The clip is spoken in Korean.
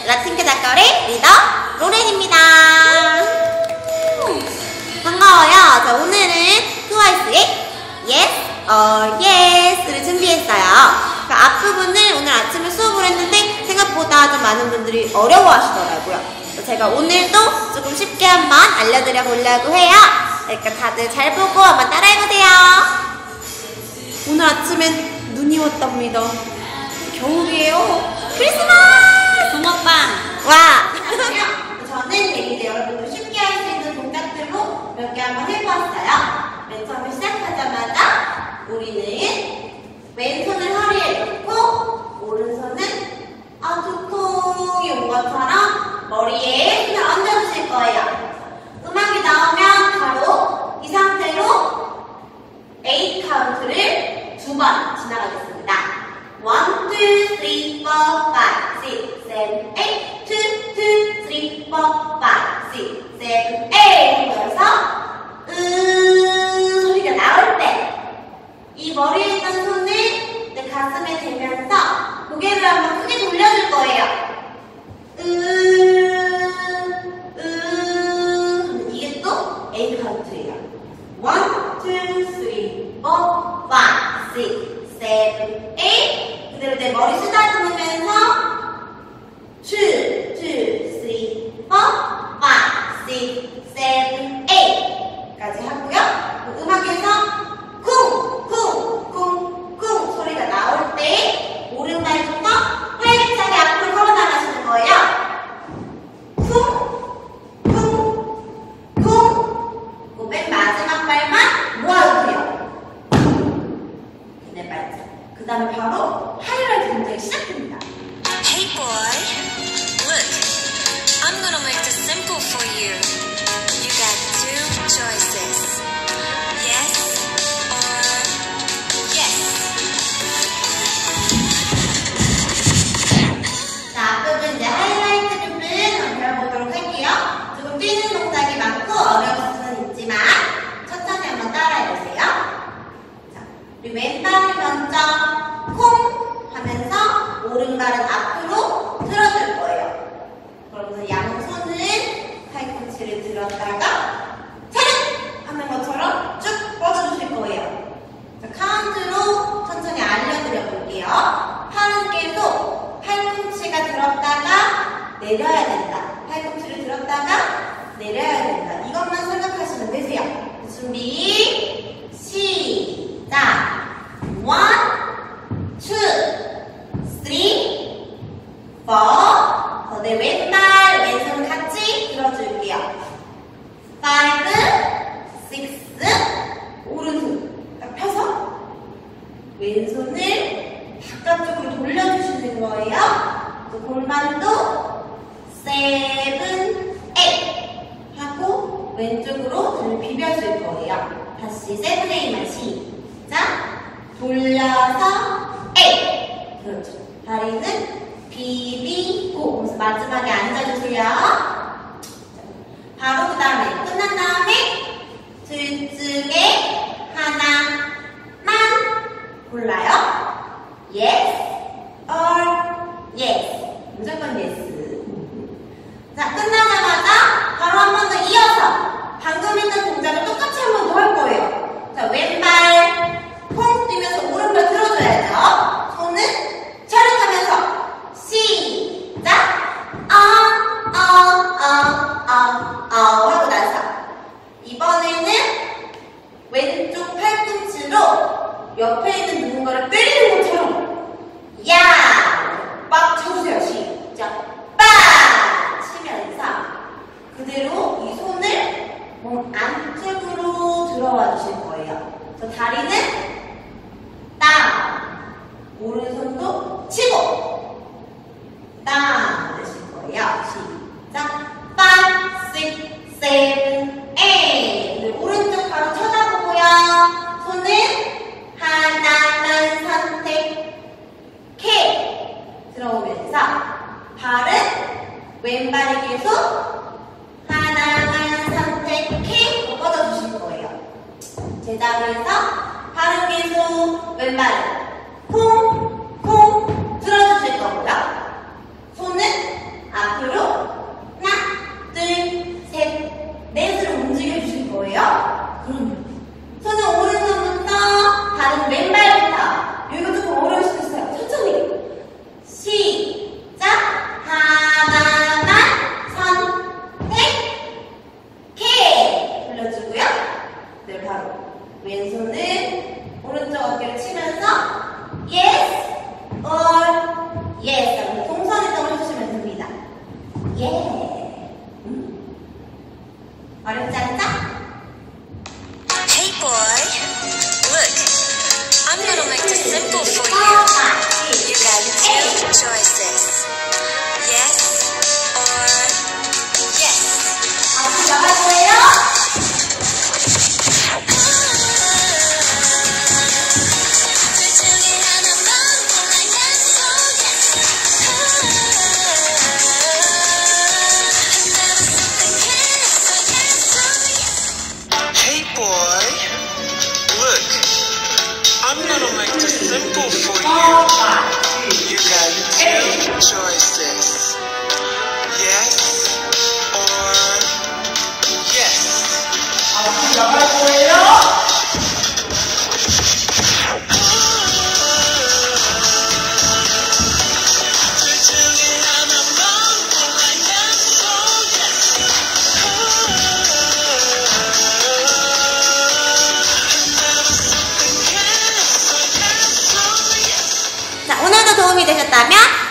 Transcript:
라틴 캐다거리 리더 로렌입니다. 반가워요. 자, 오늘은 트와이스의 Yes or Yes를 준비했어요. 그 앞부분을 오늘 아침에 수업을 했는데 생각보다 좀 많은 분들이 어려워하시더라고요. 제가 오늘도 조금 쉽게 한번 알려드려 보려고 해요. 그러니까 다들 잘 보고 한번 따라해보세요. 오늘 아침엔 눈이 왔답니다. 겨울이에요. 크리스마스! 붕어빵! 와! 저는 이제 여러분들 쉽게 할 수 있는 동작들로 몇 개 한번 해보았어요. 맨 처음에 시작하자마자 우리는 왼손을 허리에 놓고 오른손은 두통이 온 것처럼 머리에 손을 얹어주실 거예요. 음악이 나오면 바로 이 상태로 8 카운트를 2번 지나가겠습니다. 1, 2, 3, 4, 5, 6, 7, 8 2, 2, 3, 4, 5, 6, 7, 8 그래서 소리가 나올 때 이 머리에 있는 손을 내 가슴에 대면서 고개를 한번 크게 돌려줄 거예요. 이게 또 8 카운트예요. 1, 2, 3, 4, 5, 6, 7, 8 그대로 내 머리 쓰다듬으면서 2, 2, 3, 4, 5, 6, 7, 8 까지 하고요. 음악에서 쿵, 쿵, 쿵, 쿵 소리가 나올 때 오른발부터 활기차게 앞으로 걸어 나가시는 거예요. 쿵, 쿵, 쿵. 맨 마지막 발만 모아주세요. 네 발짝. 그 다음에 바로 하이라이트 동작이 시작됩니다. Hey boy, look, I'm gonna make this simple for you. You got two choices. Yes or yes. 자, 앞부분 이제 하이라이트 부분 한번 배워보도록 할게요. 조금 뛰는 동작이 많고 어려울 수는 있지만 천천히 한번 따라해보세요. 자, 우리 왼발을 먼저 콩 하면서 오른발은 앞으로 틀어줄 거예요. 그러면서 양손은 팔꿈치를 들었다가 차렷! 하는 것처럼 쭉 뻗어주실 거예요. 자, 카운트로 천천히 알려드려 볼게요. 팔은 계속 팔꿈치가 들었다가 내려야 된다. 팔꿈치를 들었다가 내려야 된다. 이것만 생각하시면 되세요. 준비 시작. 1, 2, 3, 4 내 왼발, 왼손 같이 들어줄게요. 5, 6 오른손 딱 펴서 왼손을 바깥쪽으로 돌려주시는 거예요. 또 골반도 7, 8 하고 왼쪽으로 등을 비벼줄 거예요. 다시 7, 8만 시작. 돌려서 8 그렇죠. 다리는 비비고 그래서 마지막에 앉아주세요. 바로 그 다음에 끝난 다음에 둘 중에 하나만 골라요. Yes or yes. 무조건 yes. 자, 끝나자마자 바로 한 번 더 이어서 방금 했던 동작을 똑같이 한 번 더 할 거예요. 자, 왼발 콩 뛰면서 오른발 들어줘야죠. 손은 차렷하면서 시작! 하고 나서 이번에는 왼쪽 팔꿈치로 옆에 있는 누군가를 때리는 것처럼 야! 빡 쳐주세요. 시작! 빡! 치면서 그대로 이 손을 몸 안쪽으로 들어와 주실 거예요. 저 다리는 땅! 오른손도 치고 땅! 하실 거예요. 시작! 5, 6, 7, 8 오른쪽 바로 쳐다보고요. 손은 하나만 선택해 들어오면서 발은 왼발이 계속 하나만 선택해 뻗어주실 거예요. 제자리에서 발은 계속 왼발은 콩, 콩 들어주실 거고요. 손은 two choices. Yes or yes. 앞으로 나갈 거예요. 둘 중에 하나만 골라 약속해. Never something yes or yes or yes. Hey boy, look, I'm gonna make this simple for you. You got two choices. Yes or yes. 앞으로 나갈 거예요. 둘 중에 하나만 골라 약속해. Never something yes or yes or yes. 자, 오늘도 도움이 되셨다면